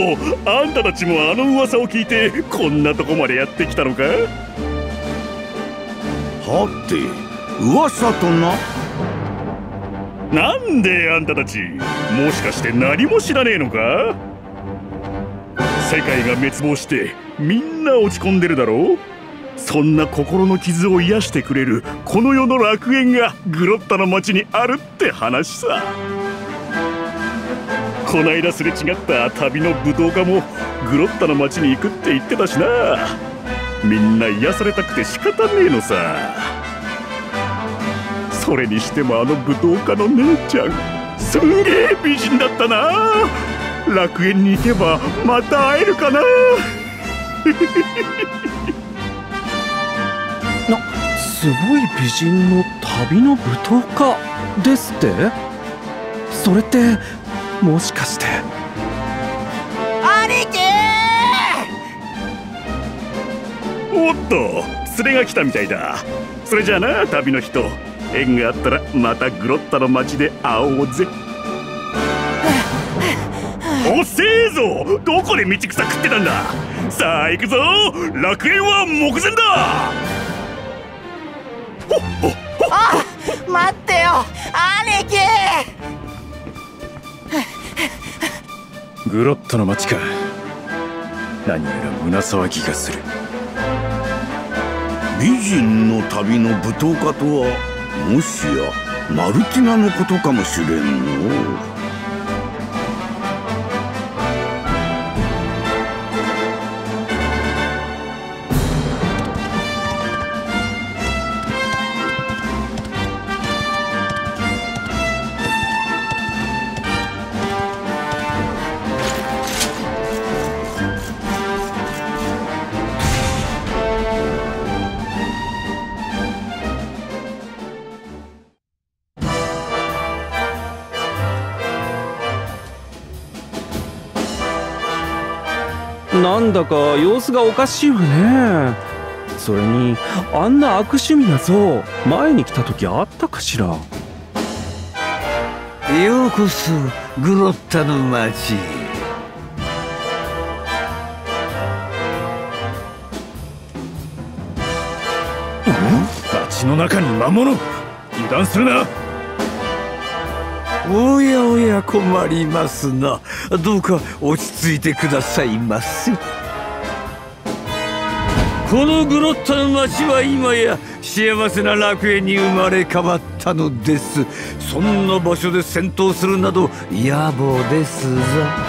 あんたたちもあの噂を聞いてこんなとこまでやってきたのか。 はて噂とな。 なんであんたたちもしかして何も知らねえのか。世界が滅亡してみんな落ち込んでるだろう。そんな心の傷を癒してくれるこの世の楽園がグロッタの町にあるって話さ。こないだすれ違った旅の武道家もグロッタの町に行くって言ってたしな。みんな癒されたくて仕方ねえのさ。それにしてもあの武道家の姉ちゃんすんげえ美人だったな。楽園に行けばまた会えるかな。 すごい美人の旅の舞踏家ですって。それってもしかして。 兄貴おっと連れが来たみたいだ。それじゃあな旅の人、縁があったらまたグロッタの町で会おうぜ。おっせえぞ、どこで道草食ってたんだ。さあ行くぞ、楽園は目前だ。 あ、待ってよ兄貴。 グロッタの町か。何やら胸騒ぎがする。 美人の旅の舞踏家とはもしやマルティナのことかもしれんの。 なんだか様子がおかしいわね。それにあんな悪趣味な像前に来た時あったかしら。 ようこそグロッタの町。 町の中に魔物。油断するな。 おやおや困りますな。どうか落ち着いてくださいませ。このグロッタの町は今や幸せな楽園に生まれ変わったのです。そんな場所で戦闘するなど野暮ですぞ。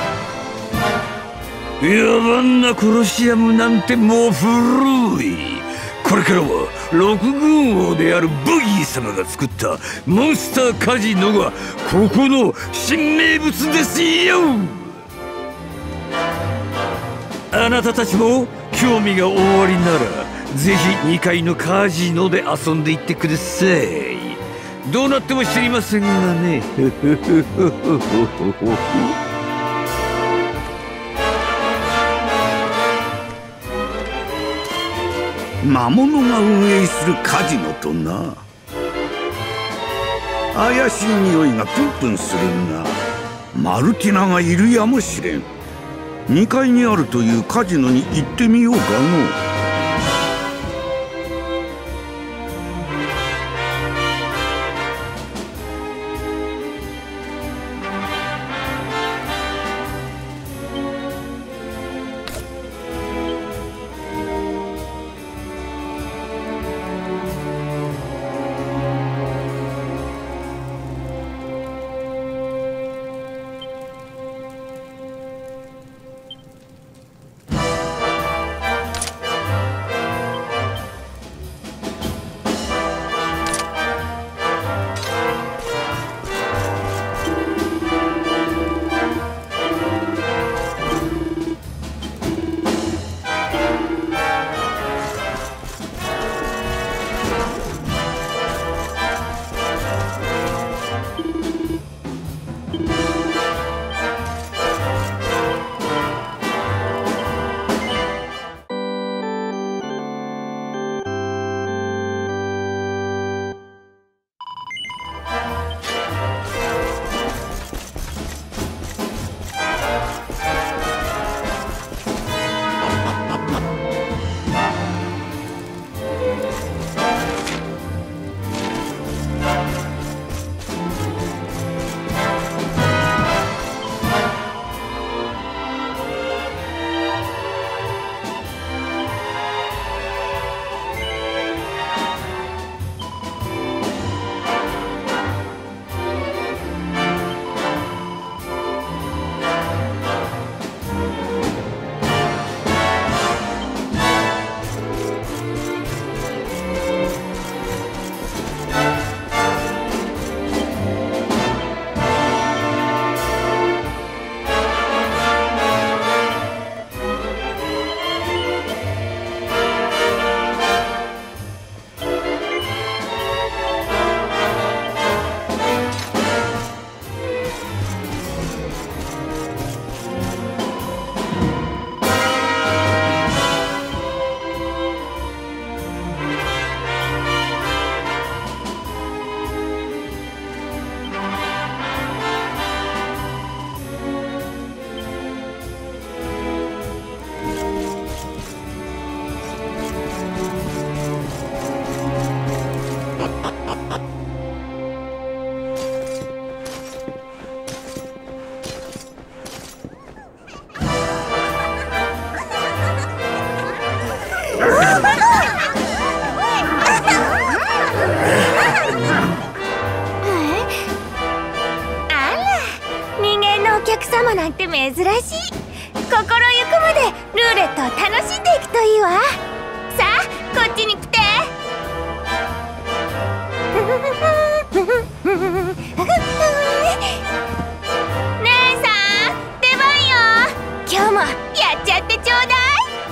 野蛮なコロシアムなんてもう古い。これからは六軍王であるブギー様が作ったモンスターカジノがここの新名物ですよ。あなたたちも興味がおありならぜひ2階のカジノで遊んでいってください。どうなっても知りませんがね。 魔物が運営するカジノとな。怪しい匂いがプンプンするがマルティナがいるやもしれん。2階にあるというカジノに行ってみようかの。 珍しい。心ゆくまでルーレットを楽しんでいくといいわ。さあこっちに来て。姉さん出番よ。今日もやっちゃってちょうだい。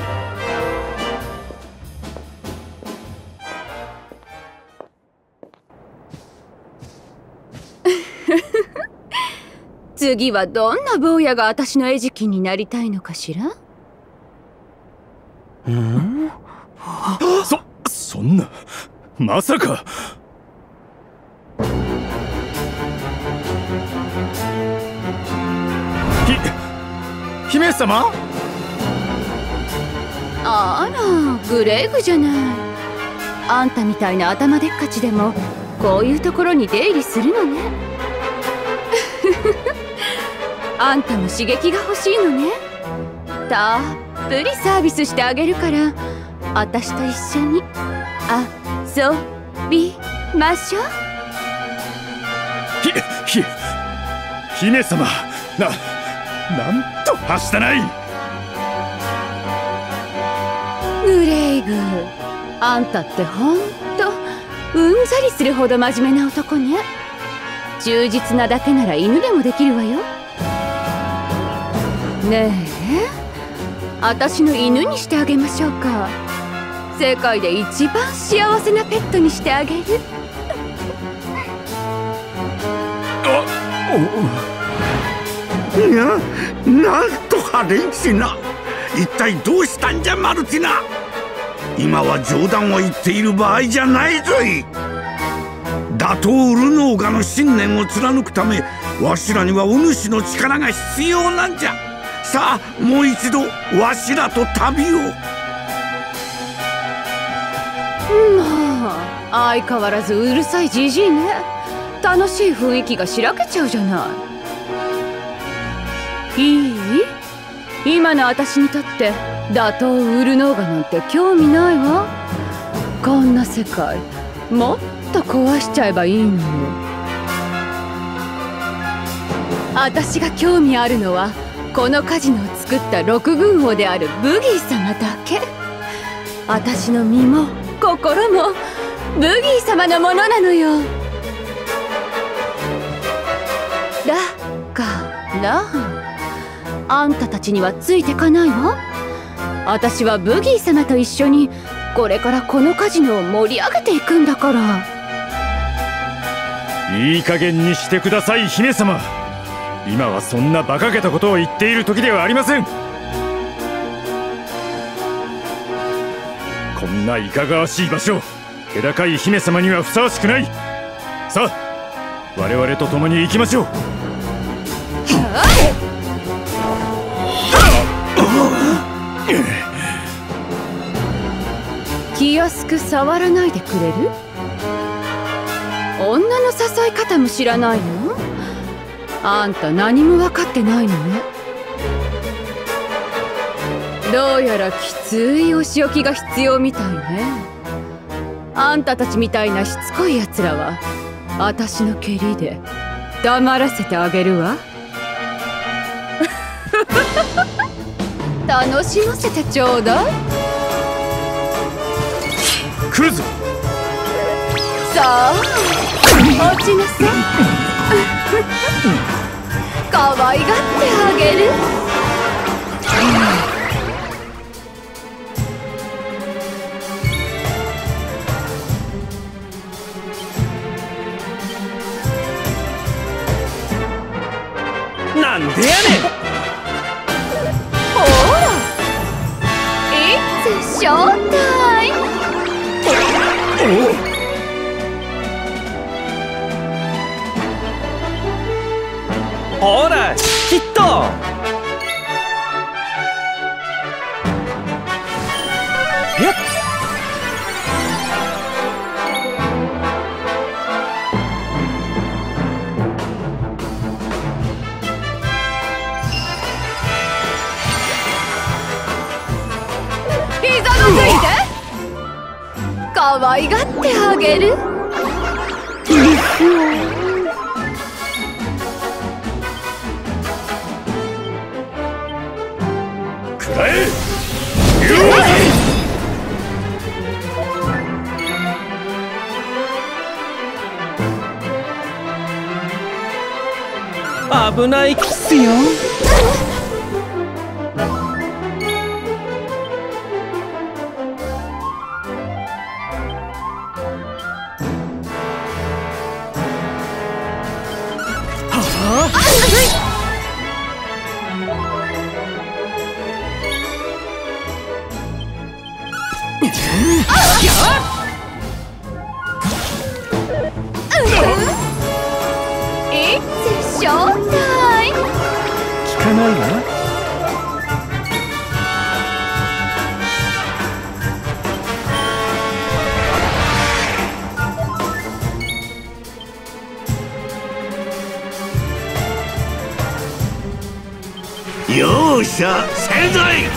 次はどんな坊やが私の餌食になりたいのかしら。 そんな、まさか。姫様。 あら、グレーグじゃない。あんたみたいな頭でっかちでもこういうところに出入りするのね。あんたも刺激が欲しいのね。たっぷりサービスしてあげるから、私と一緒に遊びましょう。 姫様、なんとはしたない。 グレイグ、あんたってほんとうんざりするほど真面目な男ね。忠実なだけなら犬でもできるわよ。ねえ、私の犬にしてあげましょうか。世界で一番幸せなペットにしてあげる。 なんとハレンチな。一体どうしたんじゃマルティナ。今は冗談を言っている場合じゃないぞい。打倒ウルノーガの信念を貫くため、わしらにはお主の力が必要なんじゃ。さあもう一度わしらと旅を。 まあ相変わらずうるさいじじいね。楽しい雰囲気がしらけちゃうじゃない。いい？今の私にとって打倒ウルノーガなんて興味ないわ。こんな世界もっと壊しちゃえばいいのよ。私が興味あるのはこのカジノを作った六軍王であるブギー様だけ。私の身も心もブギー様のものなのよ。だからあんたたちにはついてかないわ。私はブギー様と一緒にこれからこのカジノを盛り上げていくんだから。 いい加減にしてください姫様。今はそんな馬鹿げたことを言っている時ではありません。こんないかがわしい場所、気高い姫様にはふさわしくない。さあ我々と共に行きましょう。 気安く触らないでくれる？女の誘い方も知らないの？あんた何も分かってないのね。どうやらきついお仕置きが必要みたいね。あんたたちみたいなしつこいやつらは私の蹴りで黙らせてあげるわ。楽しませてちょうだい。 来るぞ。 さあ落ちなさい。可愛がってあげる。 なんでやねん。 ほら It's showtime。 ほらきっと。やっ膝のついて可愛がってあげる。 食らえ。 危ないっすよ。 ショータイム。 聞かないわ。 容赦せぞい。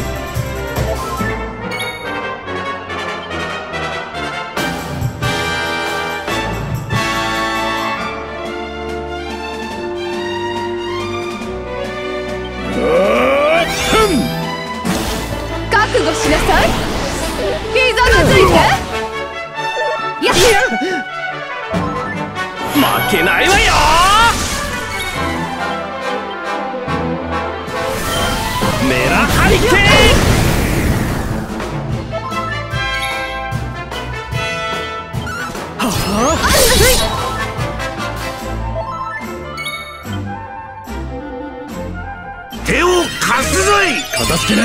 覚悟しなさい。ひざまずいて。やっ負けないわよ。メラハリケーン。 手を貸すぞい。 かたじけない。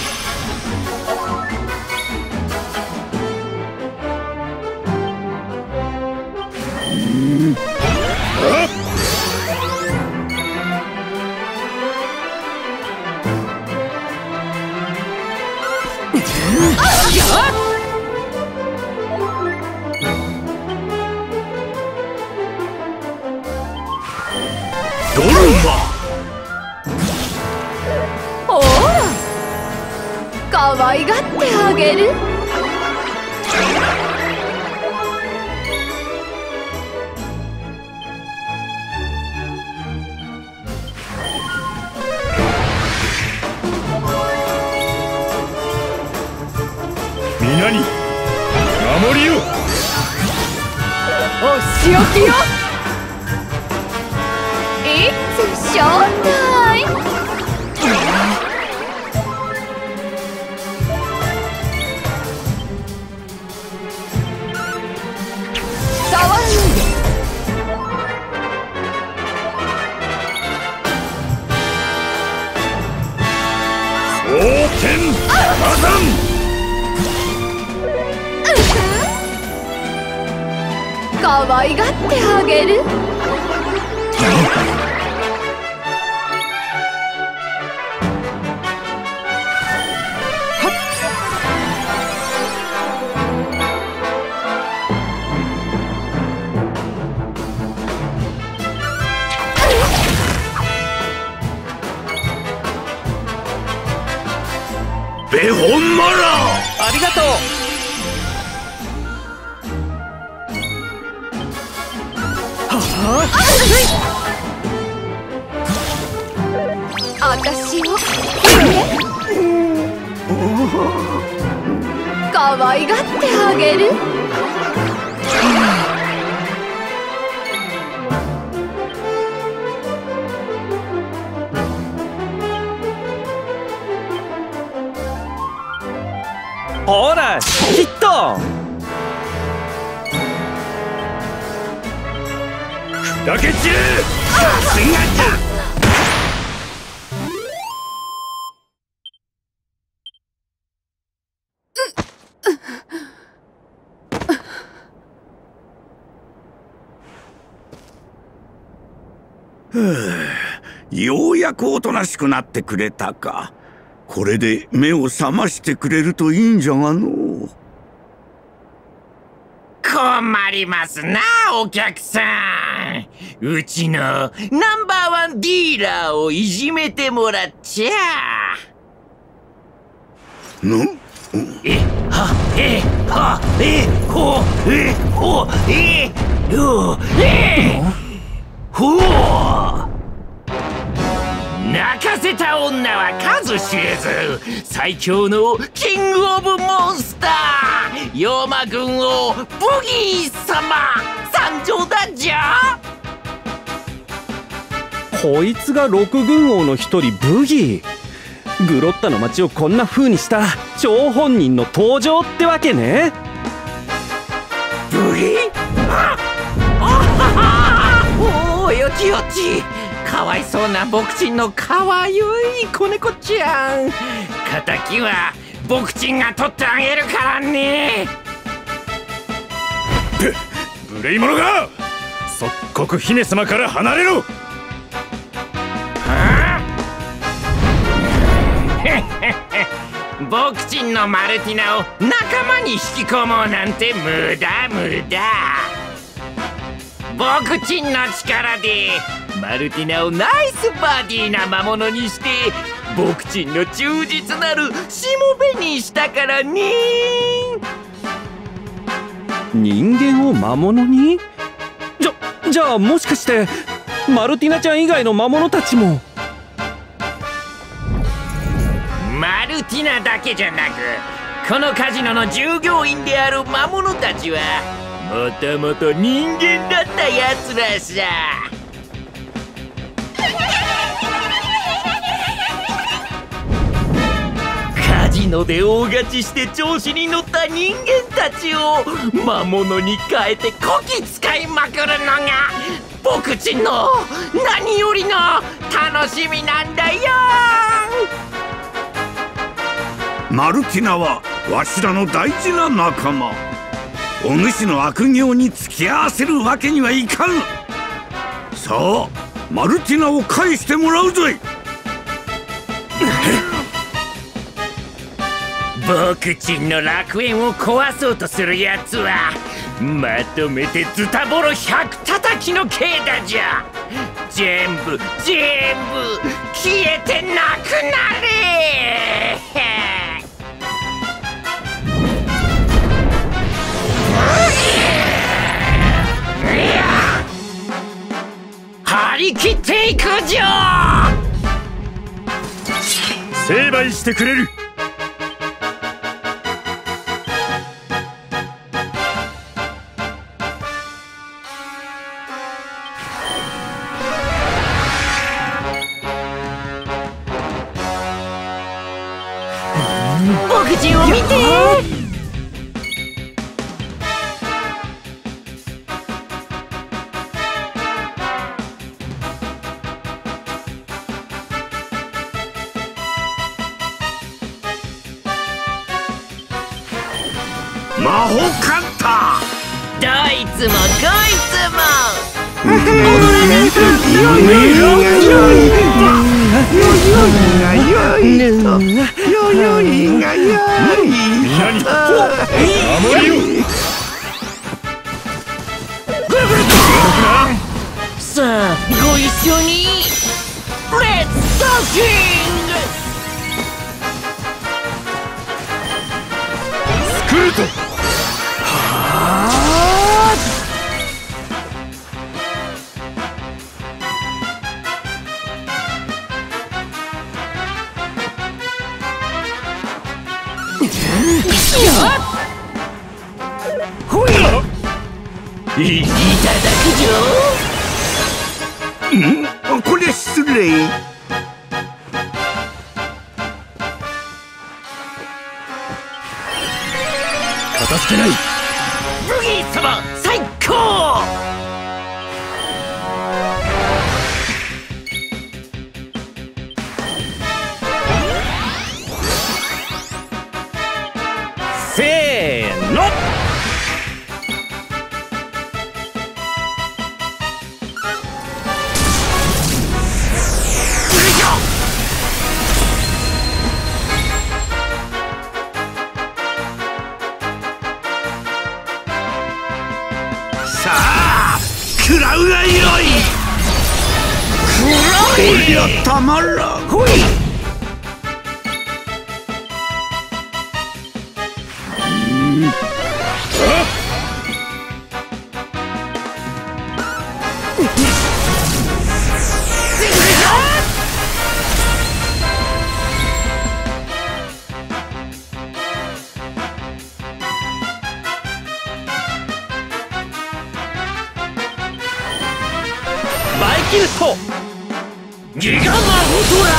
ドルマ。 ほら、可愛がってあげる。 皆に守りよ。 お仕置きよ。It's showtime。触らないで。 冒険火山。 可愛がってあげる。 ベホンマラ。 ありがとう。 あたしを可愛がってあげる。 ほらヒット。 砕け散る。 ようやくおとなしくなってくれたか。これで目を覚ましてくれるといいんじゃがのう。 困りますな、お客さん。うちのナンバーワンディーラーをいじめてもらっちゃ。 えはえはえほえほえよえほ泣かせた女は数知れず、最強のキングオブモンスター妖魔軍王ブギー様参上だじゃ。 こいつが六軍王の一人ブギー。グロッタの町をこんな風にした張本人の登場ってわけね。 ブギー、おお、よちよち。かわいそうな牧人のかわゆい子猫ちゃん。敵は牧人が取ってあげるからね。 無礼者が即刻姫様から離れろ。 牧人のマルティナを仲間に引き込もうなんて無駄無駄。牧人の力でマルティナをナイスバディな魔物にして牧人の忠実なるしもべにしたからね。 人間を魔物に？じゃあもしかしてマルティナちゃん以外の魔物たちも？ マルティナだけじゃなく、このカジノの従業員である魔物たちはもともと人間だったやつらさ。カジノで大勝ちして調子に乗った人間たちを魔物に変えてこき使いまくるのが僕ちの何よりの楽しみなんだよ。 マルティナはわしらの大事な仲間。お主の悪行に付き合わせるわけにはいかん。さあマルティナを返してもらうぞい。 僕ちんの楽園を壊そうとするやつはまとめてズタボロ100叩きの刑だじゃ。全部消えてなくなれ。張り切っていくじゃ。 成敗してくれる。 僕ちを見て。 魔法カンタどいつもこいつも踊らねえか。さあご一緒にレッツダンシング。 スクルト。 ほい、いただくぞ。 これ失礼。 かたじけない。 ブギー様最高。 せーの。 さあ食らうがよい。こりゃたまらん。 ほい。 キルトギガマホ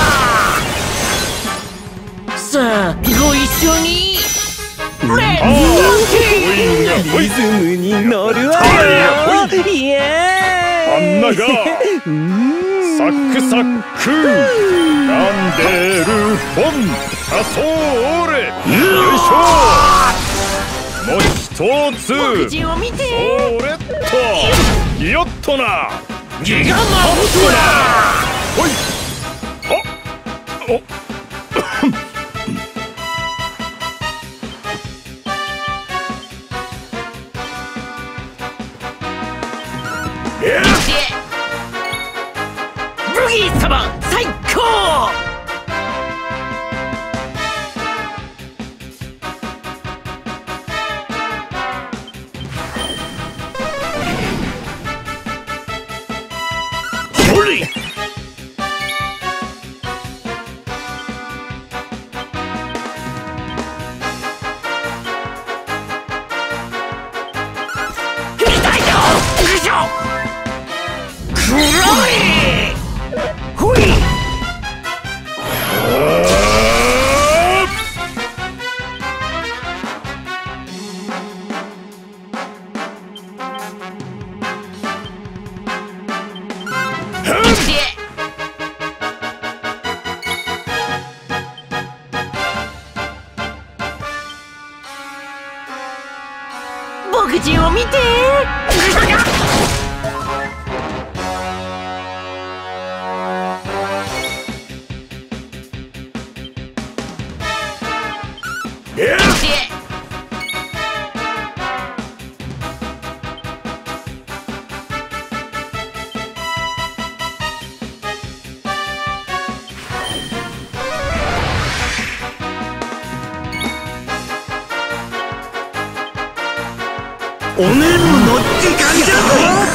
トラさあご一緒にレッツリズムに乗るわよイエーイあんながサックサックランデルボンサソーレよいしょもう一つ僕人を見てそれっとよっとなギガマホトラほいはっおブギー様最高ほれ痛いよよいしょ黒いほい僕人を見ておねんの時間じゃぞ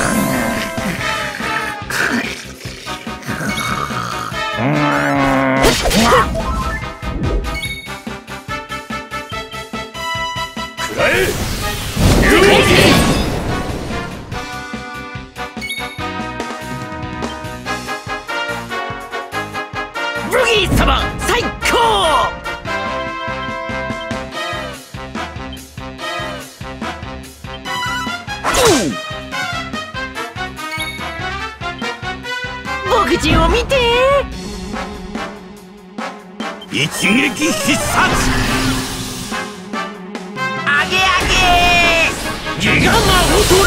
くらえブギー様最高僕人を見て一撃必殺あげあげギガマホト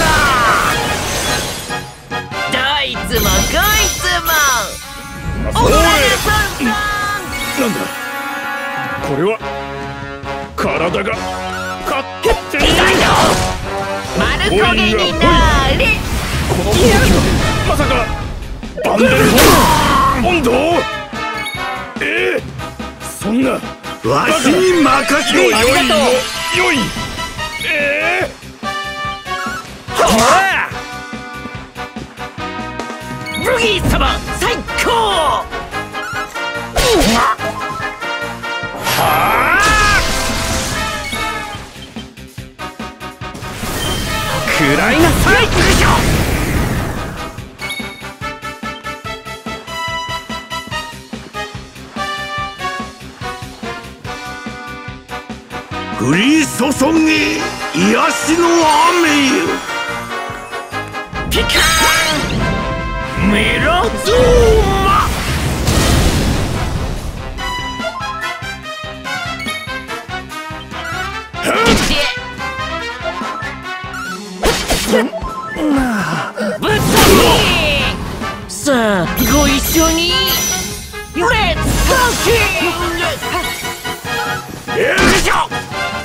ラどいつもこいつもそれ踊られさんなんだこれは体が勝手に痛いよ丸焦げになれこの動きはまさかバンデル温度そんなわしに任せろよいよいよよいブギー様最高食らいなさい降り注げ癒しの雨よピカーンメロゾーマぶっ飛びさあご一緒にレッツゴーキングよいしょ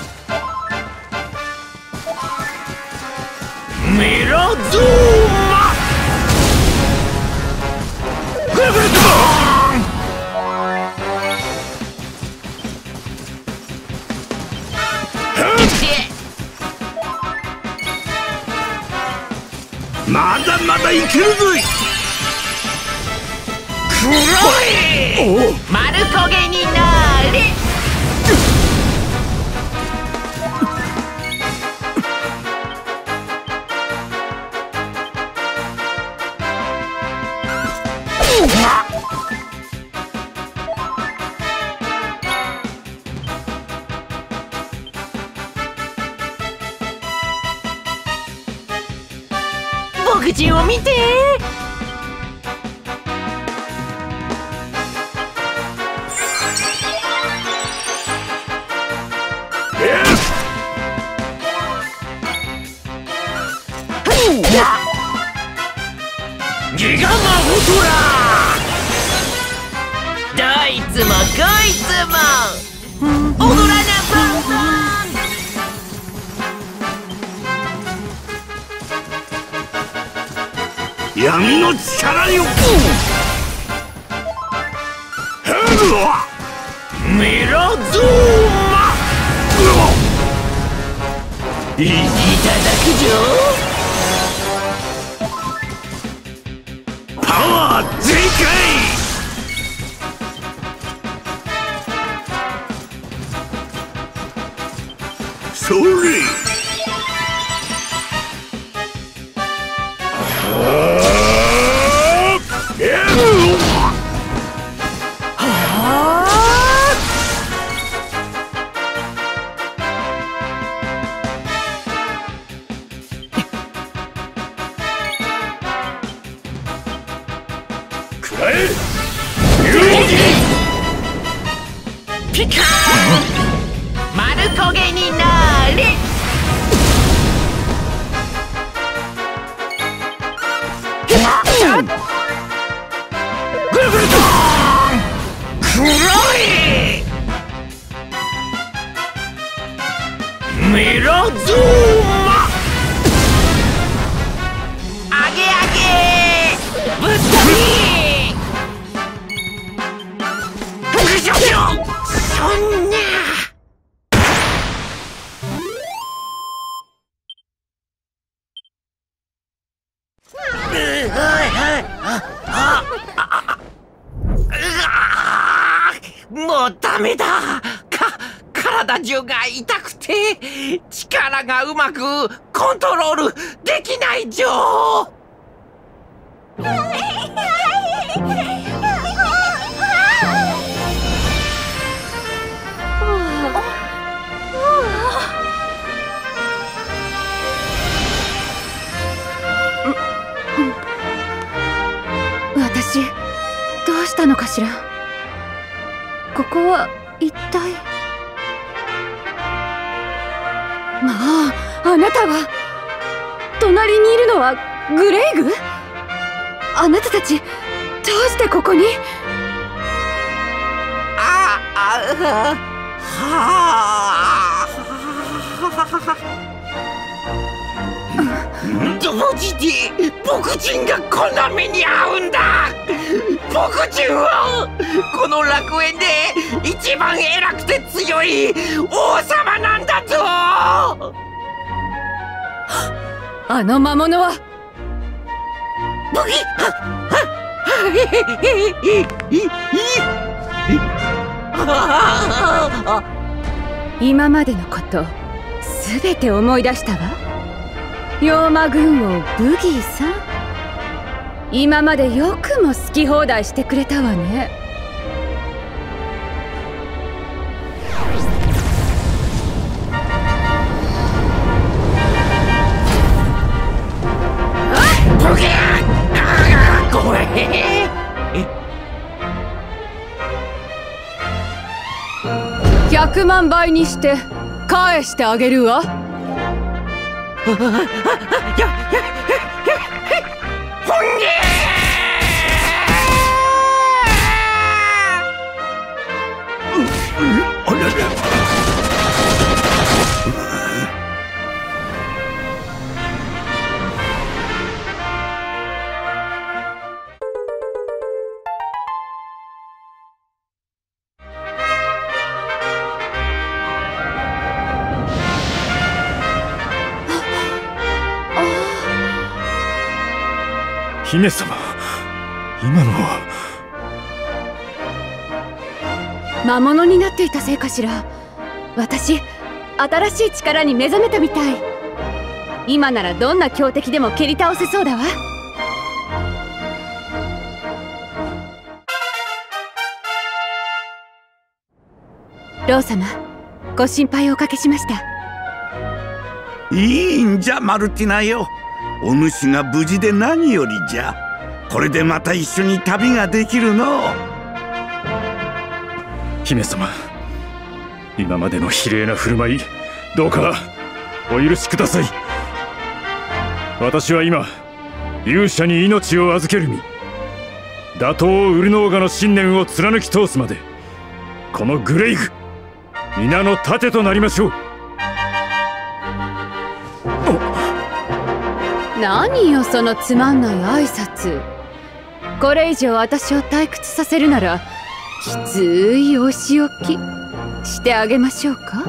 メロゾーマぐるぐるぐるまだまだいけるぞい黒い丸焦げになれ黒人を見て。ギガマホトラどいつもこいつも踊らなパンパン。闇の力よ。 メロゾーマいただくぞ。 パワー全開。それ。 ピカーン丸焦げになれ。ぐるぐると黒いメロゾーマあげあげぶっ飛びそんな。もうダメだ。体中が痛くて力がうまくコントロールできないじょ。 私どうしたのかしら。ここは一体。まあ、あなたは隣にいるのはグレイグ？あなたたちどうしてここに？ どうして僕人がこんな目に遭うんだ。僕人はこの楽園で一番偉くて強い王様なんだぞ。 あの魔物は今までのことすべて思い出したわ。妖魔軍王ブギーさん、今までよくも好き放題してくれたわね。 ごめん。 100万倍にして返してあげるわ。 ほんげ姫様、今のは。 魔物になっていたせいかしら。私新しい力に目覚めたみたい。今ならどんな強敵でも蹴り倒せそうだわ。ロー様、ご心配をおかけしました。 いいんじゃマルティナよ。 お主が無事で何よりじゃ。これでまた一緒に旅ができるの。 姫様、今までの非礼な振る舞い、どうかお許しください。私は今勇者に命を預ける身、打倒ウルノーガの信念を貫き通すまで、このグレイグ皆の盾となりましょう。 何よそのつまんない挨拶。これ以上私を退屈させるならきついお仕置きしてあげましょうか。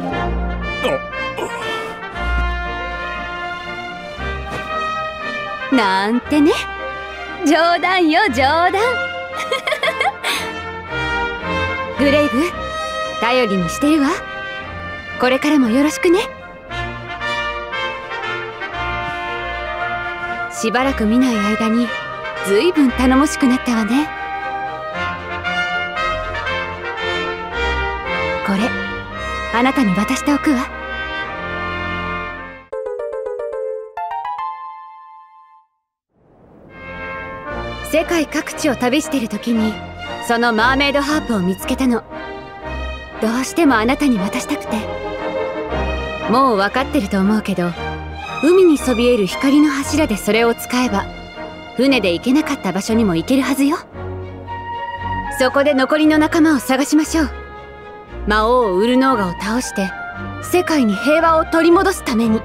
なんてね、冗談よ冗談。グレイブ、頼りにしてるわ。これからもよろしくね。しばらく見ない間にずいぶん頼もしくなったわね。これあなたに渡しておくわ。世界各地を旅してる時にそのマーメイドハープを見つけたの。どうしてもあなたに渡したくて。もう分かってると思うけど、海にそびえる光の柱でそれを使えば船で行けなかった場所にも行けるはずよ。そこで残りの仲間を探しましょう。魔王ウルノーガを倒して世界に平和を取り戻すために。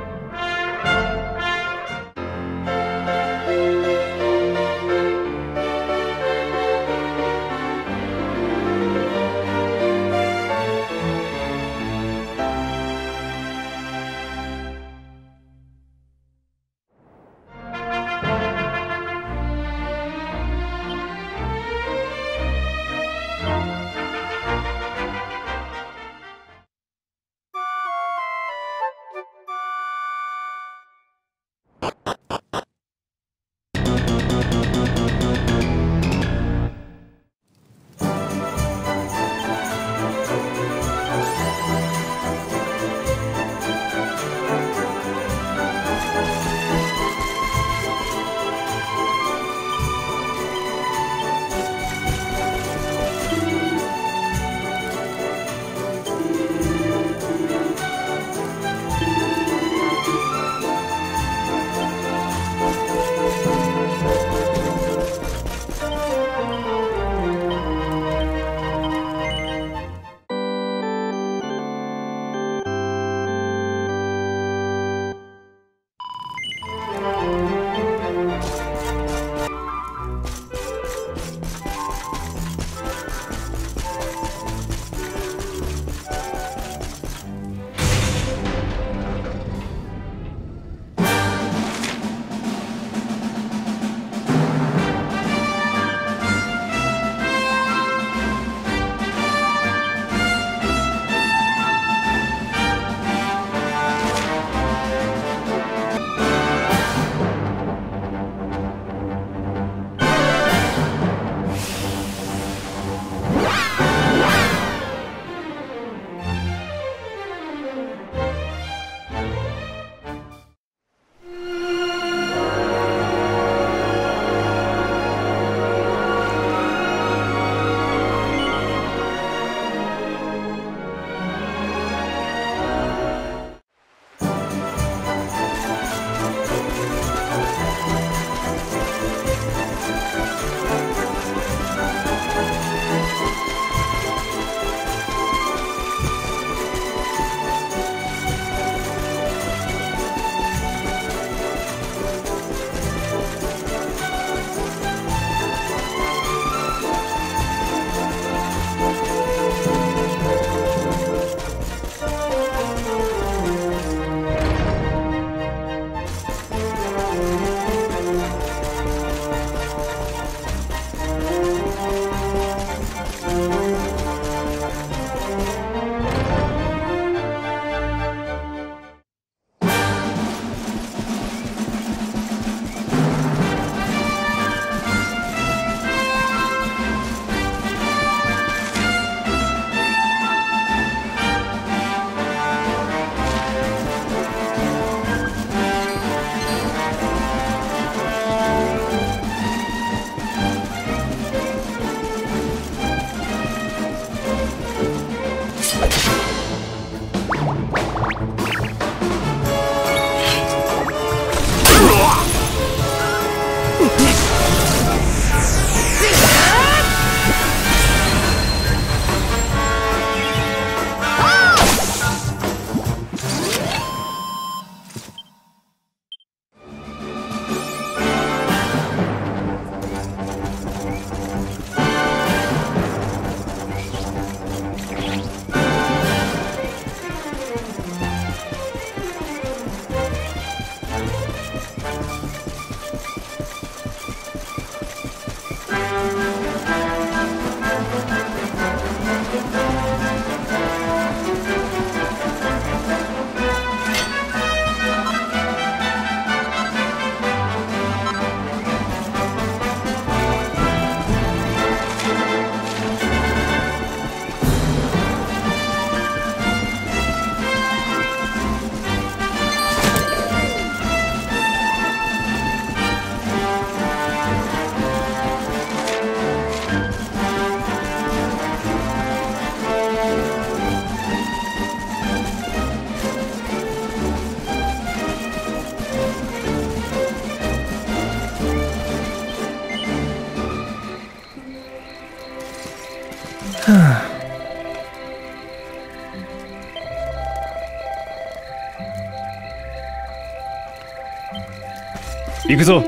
行くぞ。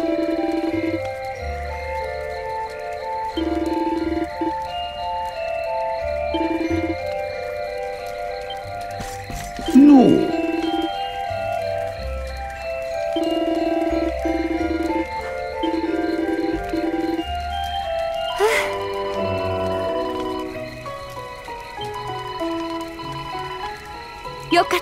のう。 よかった。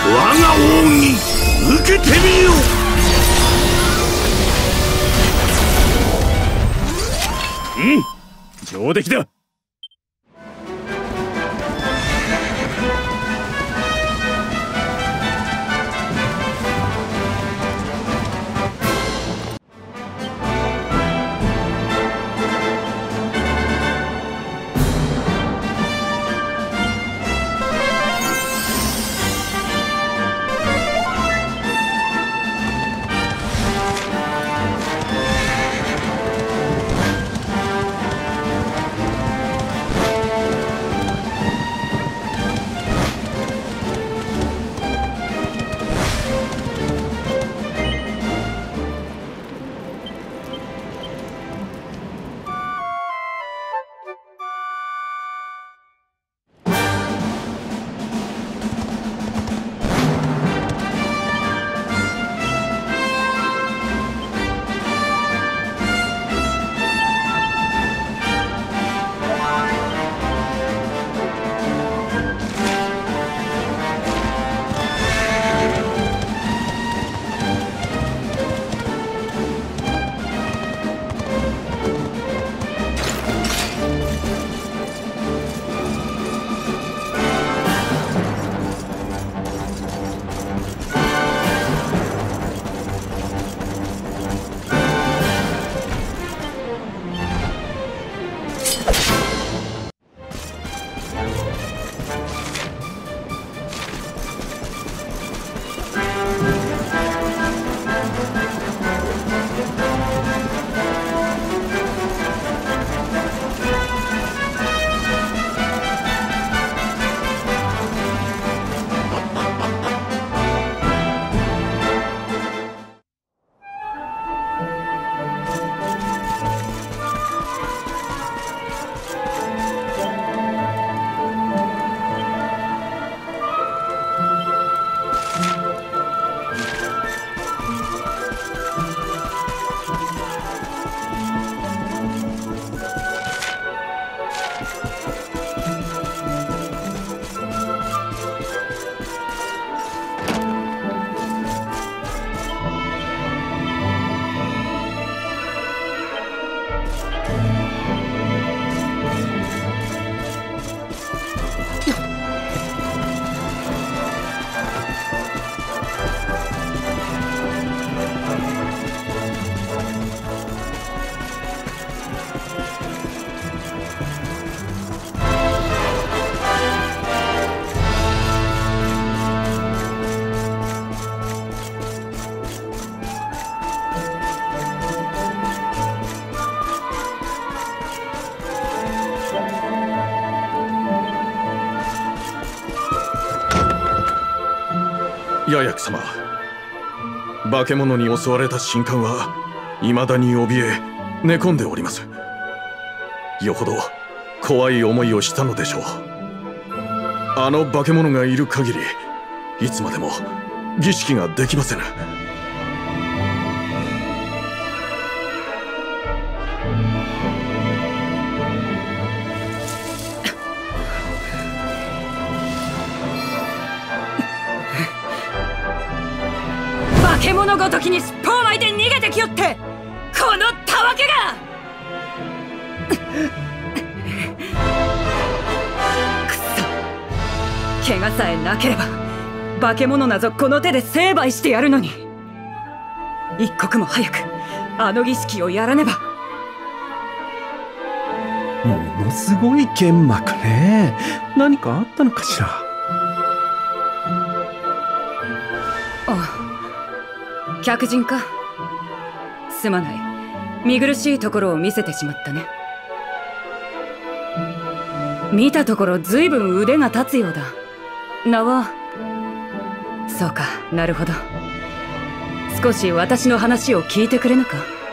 受けてみよう。 上出来だ。 八役様、化け物に襲われた神官は未だに怯え寝込んでおります。よほど怖い思いをしたのでしょう。あの化け物がいる限りいつまでも儀式ができませぬ。 化け物ごときに尻尾を巻いて逃げてきよって、このたわけがくそ、怪我さえなければ化け物なぞこの手で成敗してやるのに、一刻も早くあの儀式をやらねば。 ものすごい剣幕ね。何かあったのかしら。 ああ、客人か。すまない、見苦しいところを見せてしまったね。見たところずいぶん腕が立つようだ。名は。そうか、なるほど。少し私の話を聞いてくれぬか。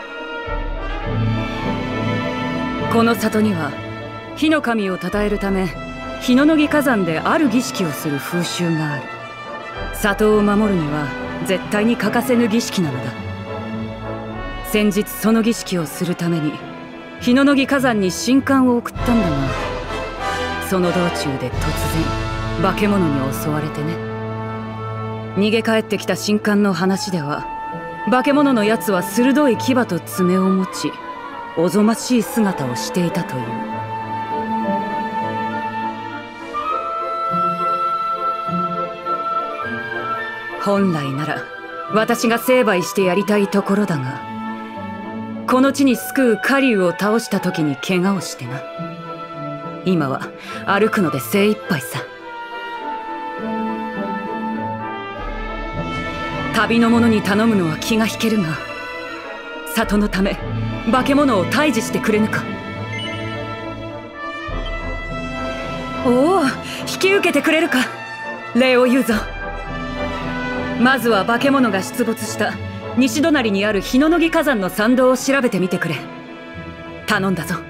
この里には火の神を称えるため日の乃木火山である儀式をする風習がある。里を守るには絶対に欠かせぬ儀式なのだ。先日その儀式をするために日の乃木火山に神官を送ったんだが、その道中で突然化け物に襲われてね。逃げ帰ってきた神官の話では、化け物のやつは鋭い牙と爪を持ち、 おぞましい姿をしていたという。本来なら私が成敗してやりたいところだが、この地に救う狩竜を倒した時に怪我をしてな。今は歩くので精一杯さ。旅の者に頼むのは気が引けるが、里のため化け物を退治してくれぬか。おお、引き受けてくれるか。礼を言うぞ。まずは化け物が出没した西隣にある日の木火山の山道を調べてみてくれ。頼んだぞ。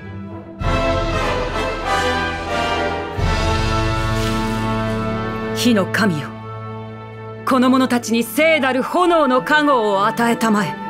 火の神よ、この者たちに聖なる炎の加護を与えたまえ。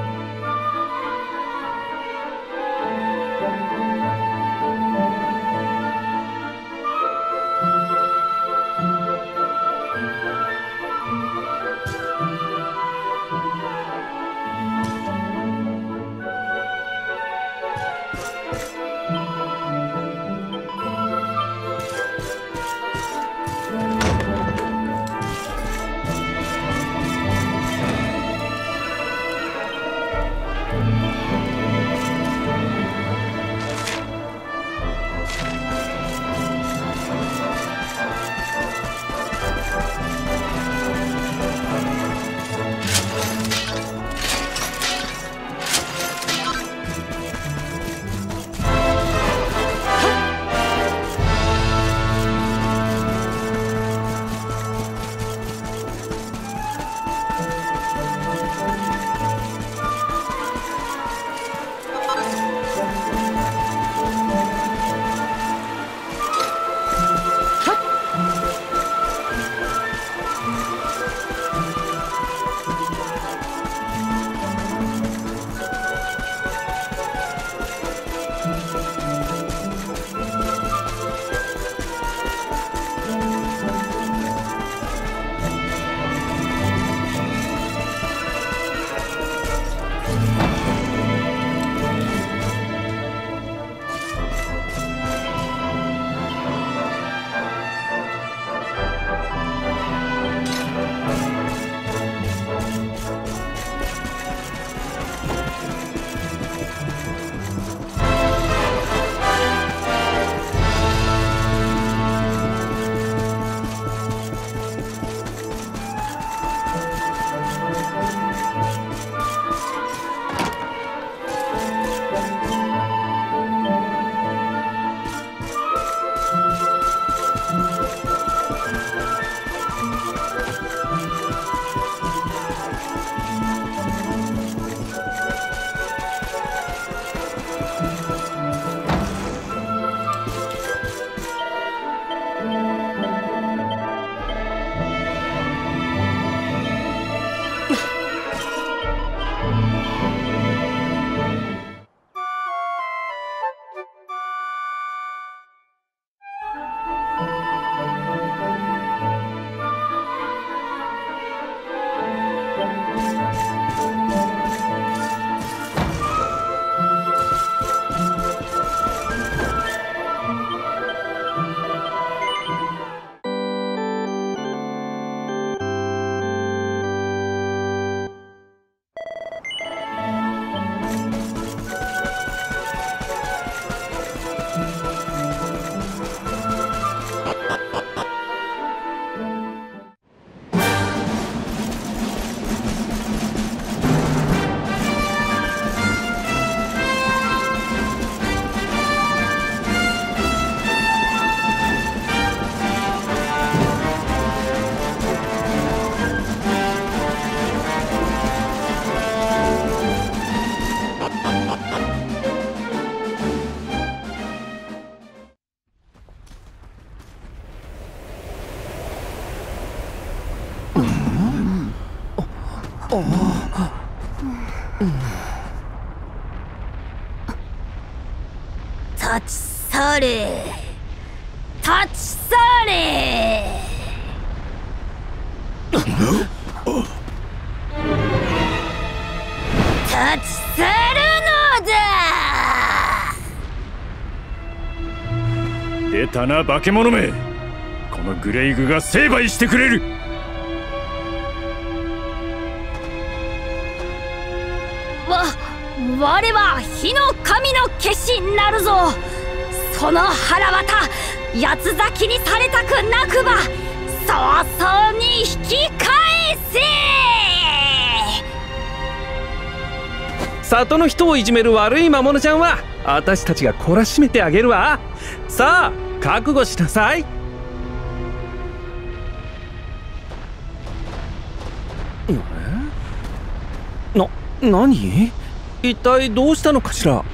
立ち去れ、立ち去れ。立ち去るのだ。 出たな化け物め。このグレイグが成敗してくれる。 我は火の神の化身なるぞ。その腹渡八つ咲きにされたくなくば早々に引き返せ。 里の人をいじめる悪い魔物ちゃんは私たちが懲らしめてあげるわ。さあ覚悟しなさい。何？一体どうしたのかしら。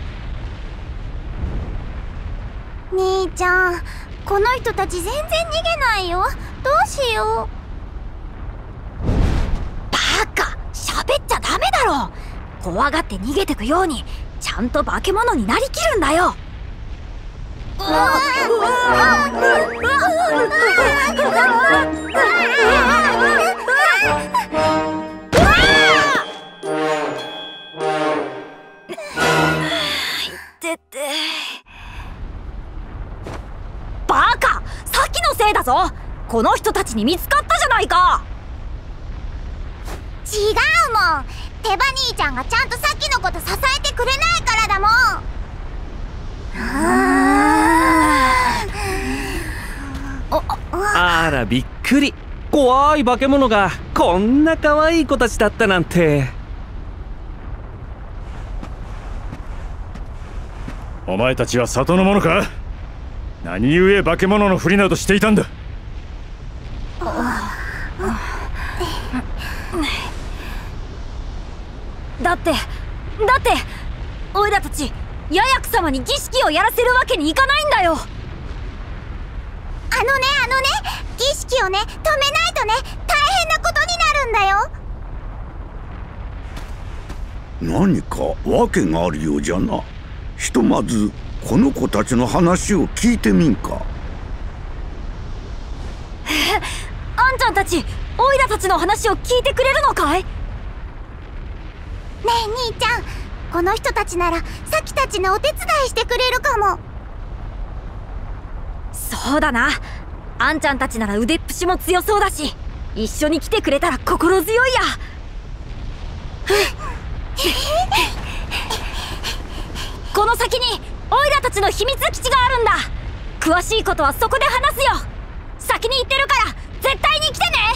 兄ちゃん、この人たち全然逃げないよ。どうしよう。バカ、喋っちゃダメだろ。怖がって逃げてくようにちゃんと化け物になりきるんだよ。バカ、さっきのせいだぞ。この人たちに見つかったじゃないか。 違うもん。手羽兄ちゃんがちゃんとさっきのこと支えてくれないからだもん。 あらびっくり。怖い化け物がこんな可愛い子たちだったなんて。 お前たちは里の者か。何故化け物のふりなどしていたんだ。 だっておいらたちヤヤク様に儀式をやらせるわけにいかないんだよ。 あのね儀式をね止めないとね大変なことになるんだよ。 何か訳があるようじゃな。ひとまずこの子たちの話を聞いてみんか。 あんちゃんたちオイラたちの話を聞いてくれるのかい。 ねえ兄ちゃん、この人たちならサキたちのお手伝いしてくれるかも。 そうだな、あんちゃんたちなら腕っぷしも強そうだし一緒に来てくれたら心強いや。この先にオイラたちの秘密基地があるんだ。詳しいことはそこで話すよ。先に行ってるから絶対に来てね。